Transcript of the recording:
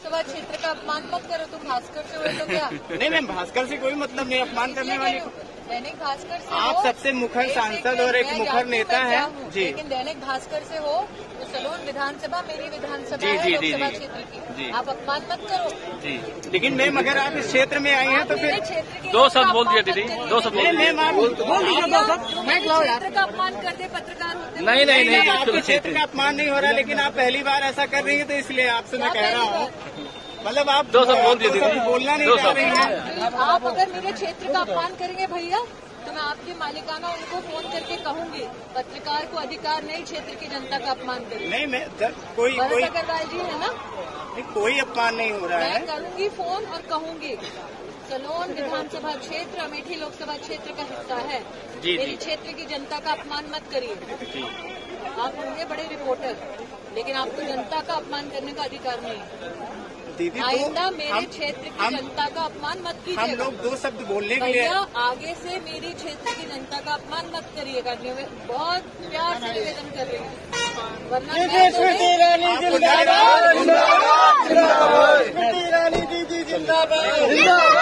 लोकसभा क्षेत्र का अपमान मत करो। तुम भास्कर से हो तो क्या? नहीं मैम, भास्कर से कोई मतलब नहीं, अपमान करने वाली। दैनिक भास्कर से आप सबसे मुखर सांसद और एक मुखर नेता है जी। लेकिन दैनिक भास्कर से हो तो सलोन विधानसभा मेरी विधानसभा है, लोकसभा क्षेत्र की। आप अपमान मत करो जी। लेकिन मैम अगर आप इस क्षेत्र में आई हैं तो फिर दो शब्द बोल दिया दीदी, दो शब्द बोल मैम आप बोल क्षेत्र का अपमान करते पत्रकार होते। नहीं, आपके क्षेत्र का अपमान नहीं हो रहा, लेकिन आप पहली बार ऐसा कर रही है तो इसलिए आपसे मैं कह रहा हूँ, मतलब आप दो शब्द बोल दिए, बोलना नहीं चाह रही हैं। आप अगर मेरे क्षेत्र का अपमान करेंगे भैया तो मैं आपकी मालिकाना उनको फोन करके कहूंगी पत्रकार को अधिकार नहीं क्षेत्र की जनता का अपमान करें। नहीं मैं कोई अग्रवाल जी है ना, कोई अपमान नहीं हो रहा है। मैं करूंगी फोन और कहूंगी सलोन विधानसभा क्षेत्र अमेठी लोकसभा क्षेत्र का हिस्सा है, मेरी क्षेत्र की जनता का अपमान मत करिए। आप होंगे बड़े रिपोर्टर, लेकिन आपको जनता का अपमान करने का अधिकार नहीं। दीदी आइंदा मेरे क्षेत्र की जनता का अपमान मत कीजिएगा। हम लोग दो शब्द बोलने के लिए आगे से मेरी क्षेत्र की जनता का अपमान मत करिएगा। बहुत प्यार से निवेदन कर रही हूँ, वरना जिंदाबाद।